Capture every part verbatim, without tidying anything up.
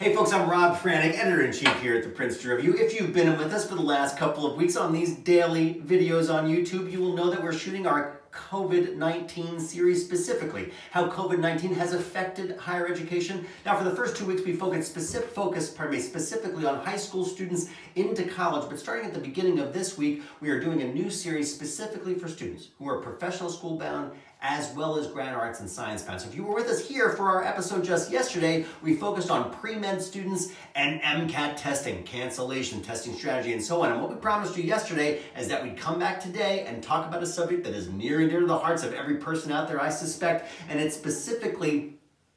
Hey folks, I'm Rob Franek, Editor-in-Chief here at the Princeton Review. If you've been with us for the last couple of weeks on these daily videos on YouTube, you will know that we're shooting our COVID nineteen series specifically, how COVID nineteen has affected higher education. Now for the first two weeks we focused, specific, focus, pardon me, specifically on high school students into college, but starting at the beginning of this week, we are doing a new series specifically for students who are professional school bound as well as grad arts and science bound. So if you were with us here for our episode just yesterday, we focused on pre-med students and MCAT testing, cancellation, testing strategy, and so on. And what we promised you yesterday is that we'd come back today and talk about a subject that is near and dear to the hearts of every person out there, I suspect, and it's specifically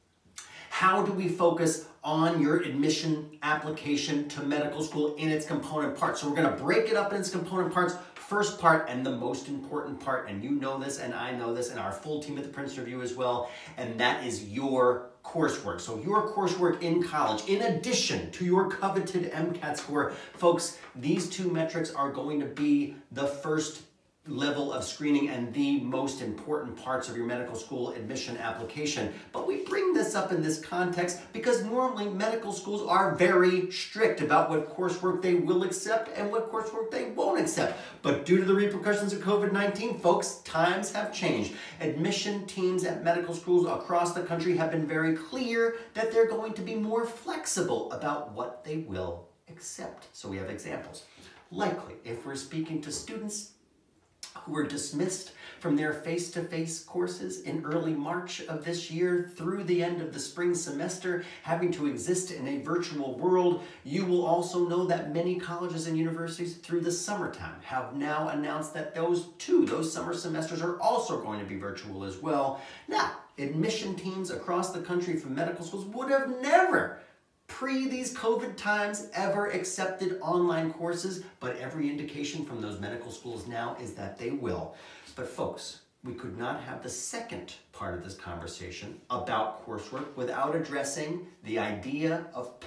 how do we focus on your admission application to medical school in its component parts. So we're gonna break it up in its component parts. First part and the most important part, and you know this and I know this and our full team at the Princeton Review as well, and that is your coursework. So your coursework in college, in addition to your coveted MCAT score, folks, these two metrics are going to be the first level of screening and the most important parts of your medical school admission application. But we bring this up in this context because normally medical schools are very strict about what coursework they will accept and what coursework they won't accept. But due to the repercussions of COVID nineteen, folks, times have changed. Admission teams at medical schools across the country have been very clear that they're going to be more flexible about what they will accept. So we have examples. Likely, if we're speaking to students who were dismissed from their face-to-face courses in early March of this year through the end of the spring semester, having to exist in a virtual world. You will also know that many colleges and universities through the summertime have now announced that those two, those summer semesters are also going to be virtual as well. Now, admission teams across the country from medical schools would have never pre these COVID times ever accepted online courses, but every indication from those medical schools now is that they will. But folks, we could not have the second part of this conversation about coursework without addressing the idea of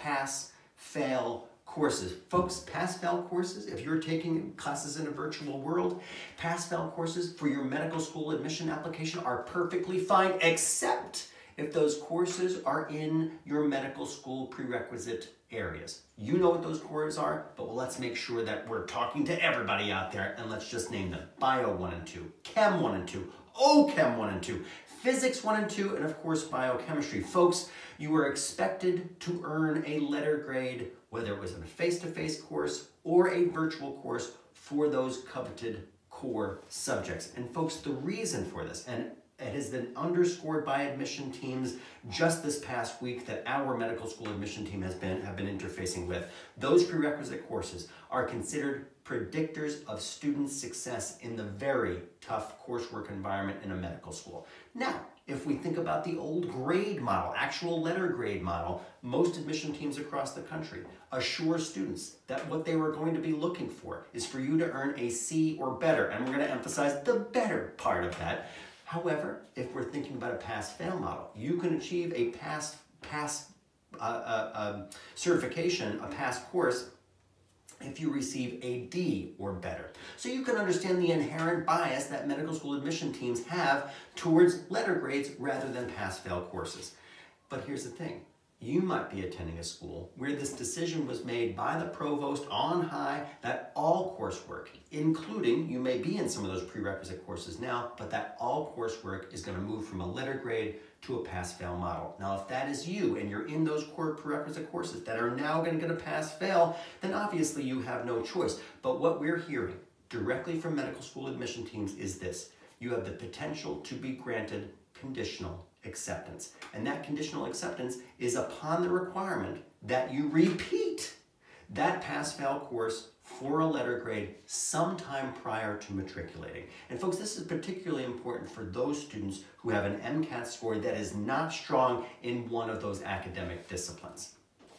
pass-fail courses. Folks, pass-fail courses, if you're taking classes in a virtual world, pass-fail courses for your medical school admission application are perfectly fine, except if those courses are in your medical school prerequisite areas. You know what those courses are, but let's make sure that we're talking to everybody out there, and let's just name them. Bio one and two, Chem one and two, O Chem one and two, Physics one and two, and of course Biochemistry. Folks, you are expected to earn a letter grade, whether it was in a face-to-face course or a virtual course, for those coveted core subjects. And folks, the reason for this, and it has been underscored by admission teams just this past week that our medical school admission team has been have been interfacing with. Those prerequisite courses are considered predictors of student success in the very tough coursework environment in a medical school. Now, if we think about the old grade model, actual letter grade model, most admission teams across the country assure students that what they were going to be looking for is for you to earn a C or better, and we're going to emphasize the better part of that. However, if we're thinking about a pass-fail model, you can achieve a pass, pass uh, uh, um, certification, a pass course, if you receive a D or better. So you can understand the inherent bias that medical school admission teams have towards letter grades rather than pass-fail courses. But here's the thing. You might be attending a school where this decision was made by the provost on high that all coursework, including, you may be in some of those prerequisite courses now, but that all coursework is going to move from a letter grade to a pass-fail model. Now, if that is you and you're in those core prerequisite courses that are now going to get a pass-fail, then obviously you have no choice. But what we're hearing directly from medical school admission teams is this. You have the potential to be granted conditional acceptance. And that conditional acceptance is upon the requirement that you repeat that pass-fail course for a letter grade sometime prior to matriculating. And folks, this is particularly important for those students who have an MCAT score that is not strong in one of those academic disciplines.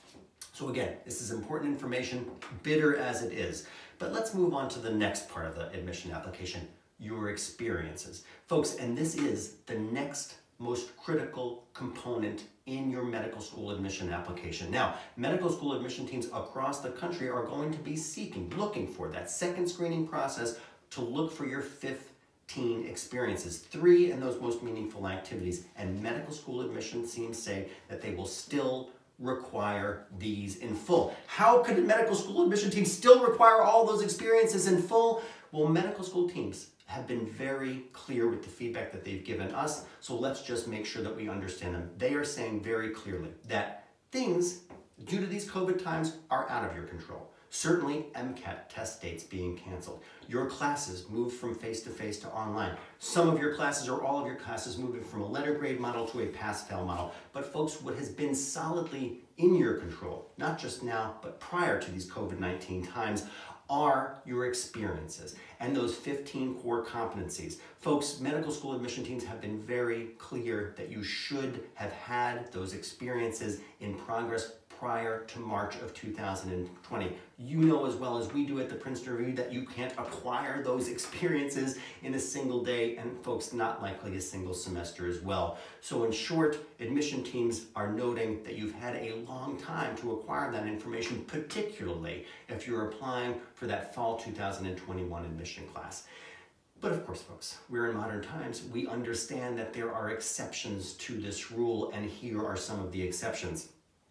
So again, this is important information, bitter as it is. But let's move on to the next part of the admission application, your experiences. Folks, and this is the next most critical component in your medical school admission application. Now, medical school admission teams across the country are going to be seeking, looking for that second screening process to look for your fifteen experiences, three in those most meaningful activities. And medical school admission teams say that they will still require these in full. How could medical school admission teams still require all those experiences in full? Well, medical school teams have been very clear with the feedback that they've given us, so let's just make sure that we understand them. They are saying very clearly that things, due to these COVID times, are out of your control. Certainly, MCAT test dates being canceled. Your classes moved from face-to-face to online. Some of your classes or all of your classes moving from a letter grade model to a pass-fail model. But folks, what has been solidly in your control, not just now, but prior to these COVID nineteen times, are your experiences and those fifteen core competencies. Folks, medical school admission teams have been very clear that you should have had those experiences in progress prior to March of two thousand twenty. You know as well as we do at the Princeton Review that you can't acquire those experiences in a single day, and folks, not likely a single semester as well. So in short, admission teams are noting that you've had a long time to acquire that information, particularly if you're applying for that fall two thousand twenty-one admission class. But of course, folks, we're in modern times. We understand that there are exceptions to this rule, and here are some of the exceptions.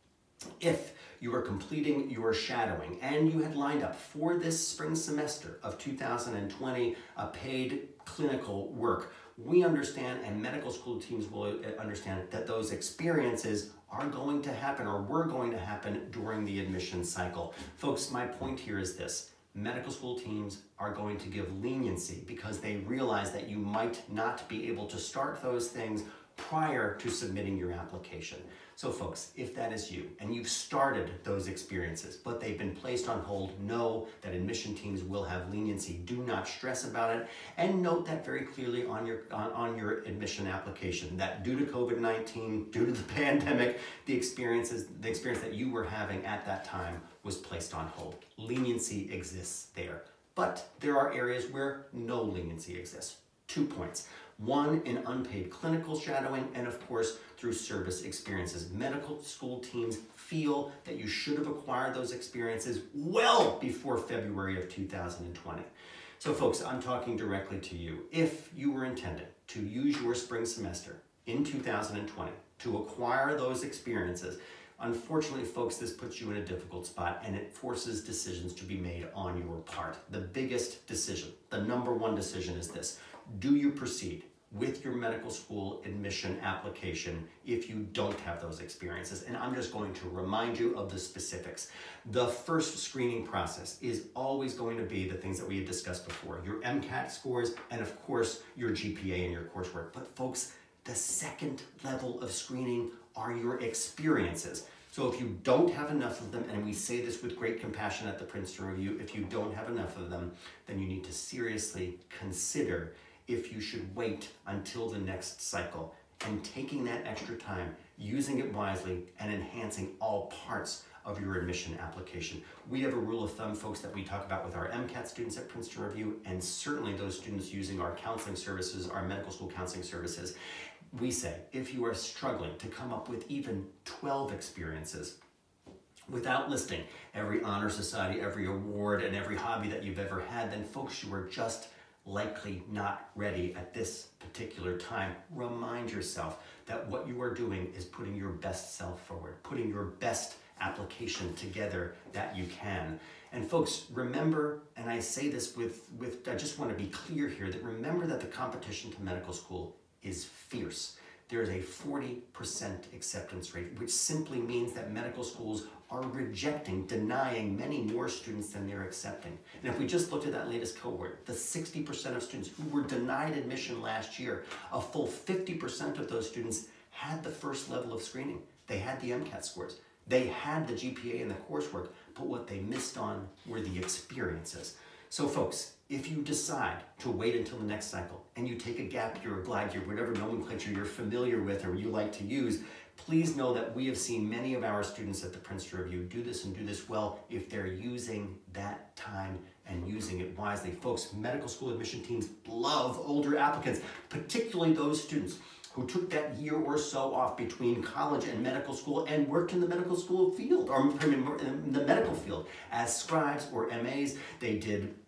If you are completing your shadowing and you had lined up for this spring semester of two thousand twenty a paid clinical work, we understand, and medical school teams will understand, that those experiences are going to happen or were going to happen during the admission cycle. Folks, my point here is this. Medical school teams are going to give leniency because they realize that you might not be able to start those things prior to submitting your application. So folks, if that is you and you've started those experiences, but they've been placed on hold, know that admission teams will have leniency. Do not stress about it, and note that very clearly on your, on, on your admission application, that due to COVID nineteen, due to the pandemic, the experiences, the experience that you were having at that time was placed on hold. Leniency exists there, but there are areas where no leniency exists. Two points. One, in unpaid clinical shadowing, and of course, through service experiences. Medical school teams feel that you should have acquired those experiences well before February of two thousand twenty. So folks, I'm talking directly to you. If you were intending to use your spring semester in two thousand twenty to acquire those experiences, unfortunately, folks, this puts you in a difficult spot and it forces decisions to be made on your part. The biggest decision, the number one decision is this. Do you proceed with your medical school admission application if you don't have those experiences? And I'm just going to remind you of the specifics. The first screening process is always going to be the things that we had discussed before, your MCAT scores and of course your G P A and your coursework. But folks, the second level of screening are your experiences. So if you don't have enough of them, and we say this with great compassion at the Princeton Review, if you don't have enough of them, then you need to seriously consider if you should wait until the next cycle and taking that extra time, using it wisely, and enhancing all parts of your admission application. We have a rule of thumb, folks, that we talk about with our MCAT students at Princeton Review, and certainly those students using our counseling services, our medical school counseling services. We say, if you are struggling to come up with even twelve experiences, without listing every honor society, every award, and every hobby that you've ever had, then folks, you are just likely not ready at this particular time. Remind yourself that what you are doing is putting your best self forward, putting your best application together that you can. And folks, remember, and I say this with, with I just want to be clear here, that remember that the competition to medical school is fierce. There is a forty percent acceptance rate, which simply means that medical schools are rejecting, denying many more students than they're accepting. And if we just looked at that latest cohort, the sixty percent of students who were denied admission last year, a full fifty percent of those students had the first level of screening. They had the MCAT scores. They had the G P A and the coursework, but what they missed on were the experiences. So folks, if you decide to wait until the next cycle and you take a gap year or glide year, whatever nomenclature you're familiar with or you like to use, please know that we have seen many of our students at the Princeton Review do this and do this well if they're using that time and using it wisely. Folks, medical school admission teams love older applicants, particularly those students who took that year or so off between college and medical school and worked in the medical school field, or in the medical field as scribes or M As. They did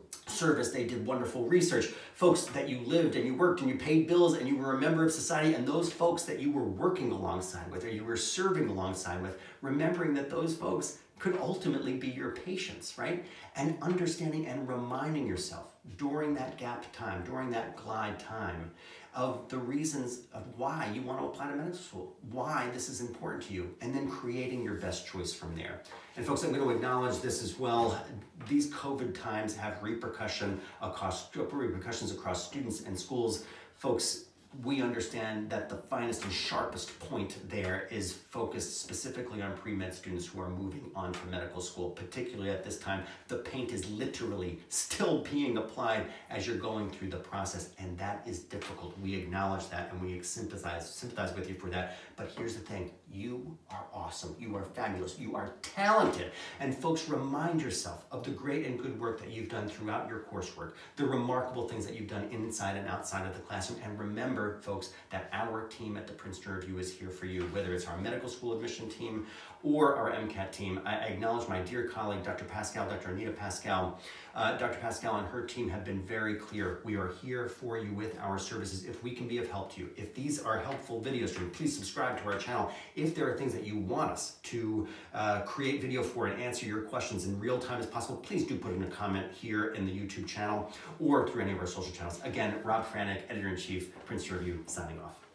service, they did wonderful research. Folks that you lived and you worked and you paid bills and you were a member of society, and those folks that you were working alongside with or you were serving alongside with, remembering that those folks could ultimately be your patients, right? And understanding and reminding yourself during that gap time, during that glide time, of the reasons of why you want to apply to medical school, why this is important to you, and then creating your best choice from there. And folks, I'm going to acknowledge this as well. These COVID times have repercussion across, repercussions across students and schools. Folks, we understand that the finest and sharpest point there is focused specifically on pre-med students who are moving on to medical school. Particularly at this time, the paint is literally still being applied as you're going through the process, and that is difficult. We acknowledge that and we sympathize, sympathize with you for that. But here's the thing, you are awesome, you are fabulous, you are talented. And folks, remind yourself of the great and good work that you've done throughout your coursework, the remarkable things that you've done inside and outside of the classroom, and remember, folks, that our team at the Princeton Review is here for you, whether it's our medical school admission team or our MCAT team. I acknowledge my dear colleague, Doctor Pascal, Doctor Anita Pascal. Uh, Doctor Pascal and her team have been very clear. We are here for you with our services. If we can be of help to you, if these are helpful videos to you, please subscribe to our channel. If there are things that you want us to uh, create video for and answer your questions in real time as possible, please do put in a comment here in the YouTube channel or through any of our social channels. Again, Rob Franek, Editor-in-Chief, Princeton Review, signing off.